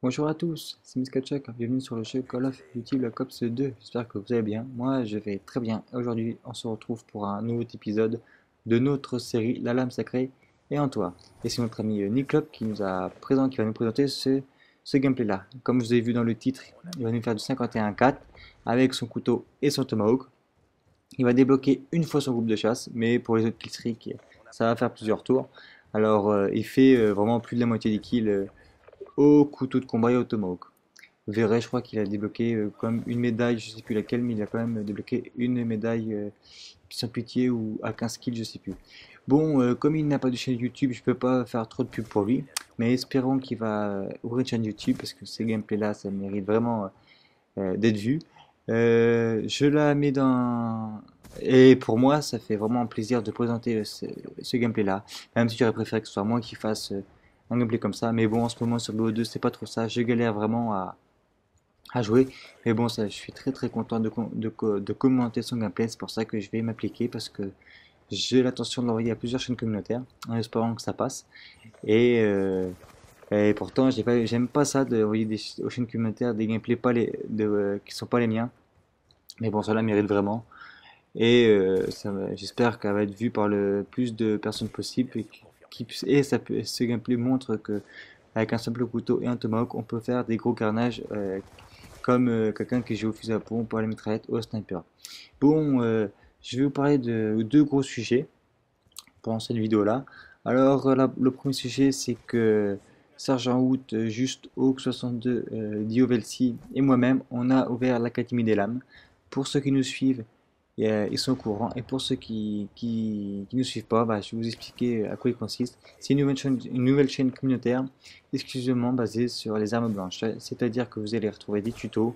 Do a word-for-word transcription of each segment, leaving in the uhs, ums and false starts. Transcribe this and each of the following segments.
Bonjour à tous, c'est Miskatchak, bienvenue sur le jeu Call of Duty Black Ops deux, j'espère que vous allez bien, moi je vais très bien. Aujourd'hui on se retrouve pour un nouveau épisode de notre série La Lame Sacrée et en toi. Et c'est notre ami euh, Niclop qui, nous a présent, qui va nous présenter ce, ce gameplay là. Comme vous avez vu dans le titre, il va nous faire du cinquante et un quatre avec son couteau et son tomahawk. Il va débloquer une fois son groupe de chasse, mais pour les autres killstreaks ça va faire plusieurs tours. Alors euh, il fait euh, vraiment plus de la moitié des kills euh, au couteau de combat et au tomahawk. Vous verrez, je crois qu'il a débloqué euh, comme une médaille, je sais plus laquelle, mais il a quand même débloqué une médaille euh, sans pitié ou à quinze kills, je sais plus. Bon, euh, comme il n'a pas de chaîne YouTube, je peux pas faire trop de pub pour lui, mais espérons qu'il va ouvrir une chaîne YouTube parce que ces gameplays-là, ça mérite vraiment euh, d'être vu. Euh, je la mets dans... Et pour moi, ça fait vraiment plaisir de présenter ce, ce gameplay-là, même si j'aurais préféré que ce soit moi qui fasse euh, un gameplay comme ça. Mais bon, en ce moment sur B O deux, c'est pas trop ça. Je galère vraiment à, à jouer. Mais bon, ça, je suis très très content de, de, de commenter son gameplay. C'est pour ça que je vais m'appliquer parce que j'ai l'intention de l'envoyer à plusieurs chaînes communautaires en espérant que ça passe. Et, euh, et pourtant, j'ai pas, j'aime pas ça d'envoyer des, aux chaînes communautaires des gameplays pas les, de, euh, qui sont pas les miens. Mais bon, cela mérite vraiment. Et euh, ça j'espère qu'elle va être vue par le plus de personnes possible. Et, qui, et ça peut, ce gameplay montre que avec un simple couteau et un tomahawk, on peut faire des gros carnages euh, comme euh, quelqu'un qui joue au fusil à pompe, ou à la mitraillette ou au sniper. Bon, euh, je vais vous parler de deux gros sujets pendant cette vidéo-là. Alors, euh, la- le premier sujet, c'est que Sergent Wood, euh, Juste Hawk soixante-deux, euh, Diovelsi et moi-même, on a ouvert l'Académie des Lames. Pour ceux qui nous suivent, et, euh, ils sont au courant. Et pour ceux qui qui, qui ne suivent pas, bah, je vais vous expliquer à quoi il consiste. C'est une nouvelle chaîne, une nouvelle chaîne communautaire exclusivement basée sur les armes blanches. C'est-à-dire que vous allez retrouver des tutos,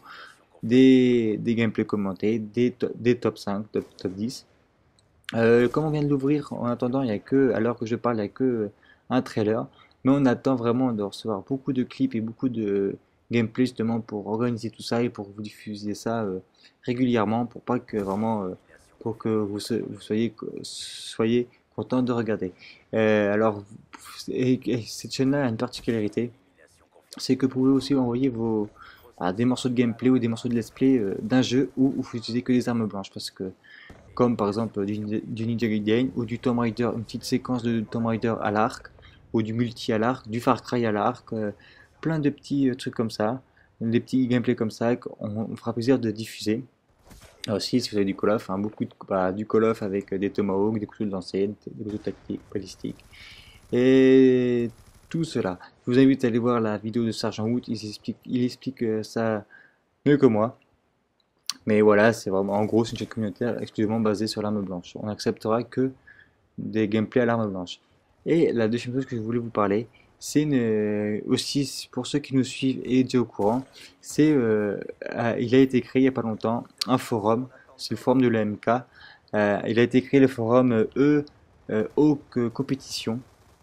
des, des gameplays commentés, des, to- des top cinq, top, top dix. Euh, comme on vient de l'ouvrir, en attendant, il y a que, alors que je parle, il n'y a que un trailer. Mais on attend vraiment de recevoir beaucoup de clips et beaucoup de gameplay justement pour organiser tout ça et pour vous diffuser ça euh, régulièrement pour pas que vraiment euh, pour que vous, se- vous soyez soyez content de regarder. Euh, alors et- et cette chaîne-là a une particularité, c'est que vous pouvez aussi envoyer vos ah, des morceaux de gameplay ou des morceaux de let's play euh, d'un jeu où, où vous utilisez que des armes blanches parce que comme par exemple du, du Ninja Gaiden ou du Tomb Raider, une petite séquence de Tomb Raider à l'arc, ou du multi à l'arc, du Far Cry à l'arc, euh, plein de petits euh, trucs comme ça, des petits gameplays comme ça qu'on on fera plaisir de diffuser. Aussi, si vous avez du Call of, hein, beaucoup de, bah, du Call of avec euh, des Tomahawks, des couteaux de lancer, des couteaux tactiques, balistiques, et tout cela. Je vous invite à aller voir la vidéo de Sergent Wood, il explique, il explique euh, ça mieux que moi. Mais voilà, c'est vraiment, en gros, c'est une chaîne communautaire exclusivement basée sur l'arme blanche. On n'acceptera que des gameplays à l'arme blanche. Et la deuxième chose que je voulais vous parler, c'est une- aussi pour ceux qui nous suivent et déjà au courant, c'est euh, euh, il a été créé il n'y a pas longtemps un forum, c'est le forum de l'E M K. Euh, il a été créé le forum euh, E euh, Hawk Compétition.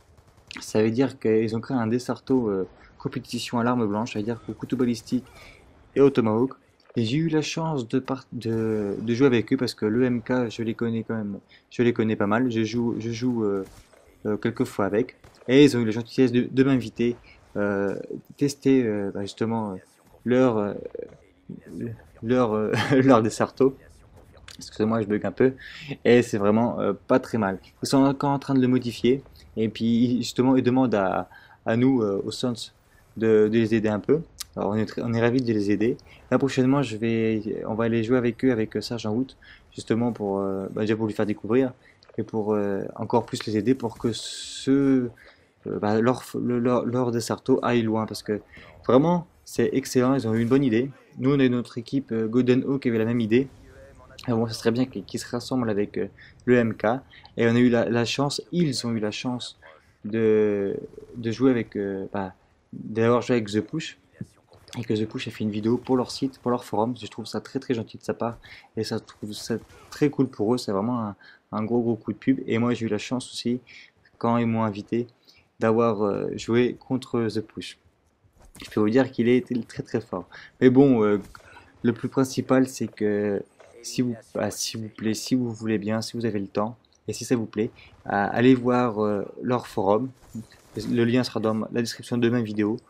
Ça veut dire qu'ils ont créé un Desarto euh, compétition à l'arme blanche, ça veut dire qu'au couteau balistique et au Tomahawk. Et j'ai eu la chance de, part- de, de jouer avec eux parce que l'E M K, je les connais quand même, je les connais pas mal. Je joue, je joue euh, euh, quelques fois avec. Et ils ont eu la gentillesse de, de m'inviter, euh, tester euh, bah, justement euh, leur, euh, leur, euh, leur Desserto. Excusez-moi, je bug un peu. Et c'est vraiment euh, pas très mal. Ils sont encore en train de le modifier. Et puis, justement, ils demandent à, à nous, euh, au Sons, de, de les aider un peu. Alors, on est, très- on est ravis de les aider. Là, prochainement, je vais, on va aller jouer avec eux, avec euh, Sergent Wood, justement pour, euh, bah, déjà pour lui faire découvrir et pour euh, encore plus les aider pour que ce, euh, bah, leur, le- leur, leur Desserto aille loin. Parce que vraiment, c'est excellent. Ils ont eu une bonne idée. Nous, on est notre équipe euh, Golden Hawk qui avait la même idée. Ah bon, ce serait bien qu'ils qu'ils se rassemblent avec euh, le M K. Et on a eu la, la chance, ils ont eu la chance de, de jouer avec, euh, bah, d'avoir joué avec The Push. Et que The Push a fait une vidéo pour leur site, pour leur forum. Je trouve ça très très gentil de sa part. Et ça, je trouve ça très cool pour eux. C'est vraiment un, un gros gros coup de pub. Et moi, j'ai eu la chance aussi, quand ils m'ont invité, d'avoir euh, joué contre The Push. Je peux vous dire qu'il a été très très fort. Mais bon, euh, le plus principal, c'est que si vous, bah, s'il vous plaît, si vous voulez bien, si vous avez le temps, et si ça vous plaît, euh, allez voir euh, leur forum. Le lien sera dans la description de ma vidéo,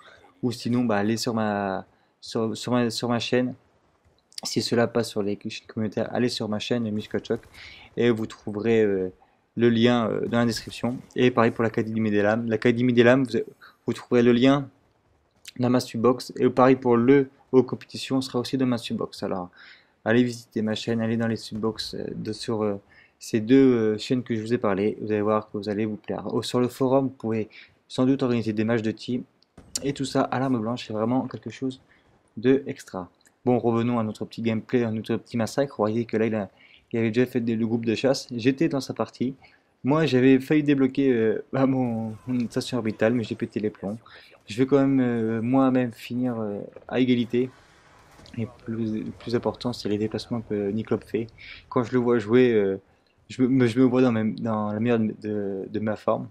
ou sinon bah, allez sur ma, sur, sur ma, sur ma chaîne. Si cela passe sur les chaînes communautaires, allez sur ma chaîne Muscochoc et vous trouverez euh, le lien euh, dans la description. Et pareil pour l'Académie des Lames. L'Académie des Lames, vous, vous trouverez le lien dans ma subbox. Et pareil pour le haut compétition sera aussi dans ma subbox. Alors allez visiter ma chaîne, allez dans les subbox euh, de, sur euh, ces deux euh, chaînes que je vous ai parlé. Vous allez voir que vous allez vous plaire. Oh, sur le forum, vous pouvez sans doute organiser des matchs de team. Et tout ça à l'arme blanche, c'est vraiment quelque chose de extra. Bon, revenons à notre petit gameplay, à notre petit massacre. Vous voyez que là, il, a, il avait déjà fait des, le groupe de chasse. J'étais dans sa partie. Moi, j'avais failli débloquer euh, bah, mon, mon station orbitale, mais j'ai pété les plombs. Je vais quand même euh, moi-même finir euh, à égalité. Et plus, le plus important, c'est les déplacements que Niclop fait. Quand je le vois jouer, euh, je, me, je me vois dans, même, dans la meilleure de, de, de ma forme.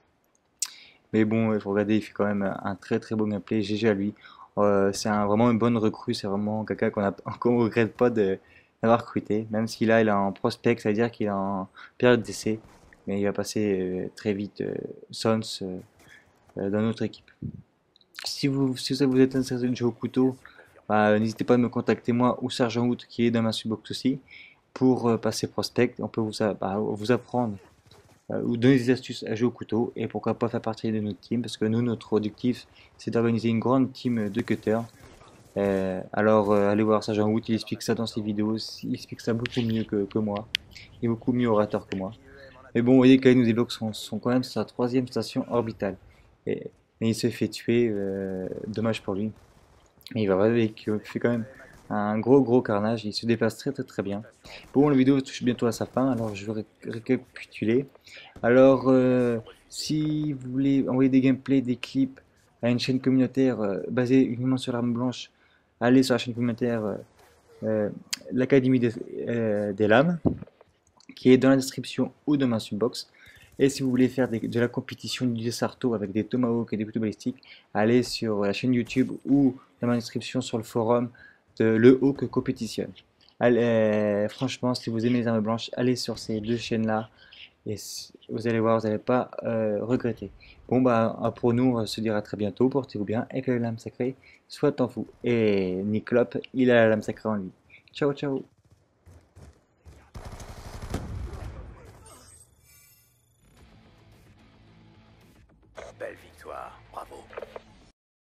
Mais bon, il faut regarder, il fait quand même un très très beau gameplay. G G à lui. Euh, c'est un- vraiment une bonne recrue. C'est vraiment quelqu'un qu'on a, qu'on regrette pas de- d'avoir recruté. Même si là, il est en prospect, ça veut dire qu'il est en période d'essai. Mais il va passer euh, très vite euh, Sons euh, euh, dans notre équipe. Si vous, si ça vous êtes intéressé de jouer au couteau, bah, n'hésitez pas à me contacter moi ou Sergent Wood qui est dans ma subbox aussi pour euh, passer prospect. On peut vous, a- bah, vous apprendre euh, ou donner des astuces à jouer au couteau et pourquoi pas faire partie de notre team parce que nous, notre objectif, c'est d'organiser une grande team de cutters. Euh, alors, euh, allez voir Sergent Wood, il explique ça dans ses vidéos, il explique ça beaucoup mieux que, que moi, il est beaucoup mieux orateur que moi. Mais bon, vous voyez que nous débloque sont, sont quand même sur sa troisième station orbitale. Et, mais il se fait tuer, euh, dommage pour lui. Mais il va avec, il fait quand même un gros gros carnage, il se déplace très très très bien. Bon, la vidéo touche bientôt à sa fin, alors je vais ré- récapituler. Alors, euh, si vous voulez envoyer des gameplays, des clips à une chaîne communautaire euh, basée uniquement sur l'arme blanche, allez sur la chaîne communautaire euh, euh, l'Académie des, euh, des Lames, qui est dans la description ou dans ma subbox. Et si vous voulez faire des- de la compétition du Sarto avec des tomahawks et des couteaux balistiques, allez sur la chaîne YouTube ou dans ma description sur le forum de Le Hawk Competition. Allez, euh, franchement, si vous aimez les armes blanches, allez sur ces deux chaînes-là et vous allez voir, vous n'allez pas euh, regretter. Bon, bah, pour nous, on se dira à très bientôt. Portez-vous bien et que la lame sacrée soit en vous. Et Niclop, il a la lame sacrée en lui. Ciao, ciao.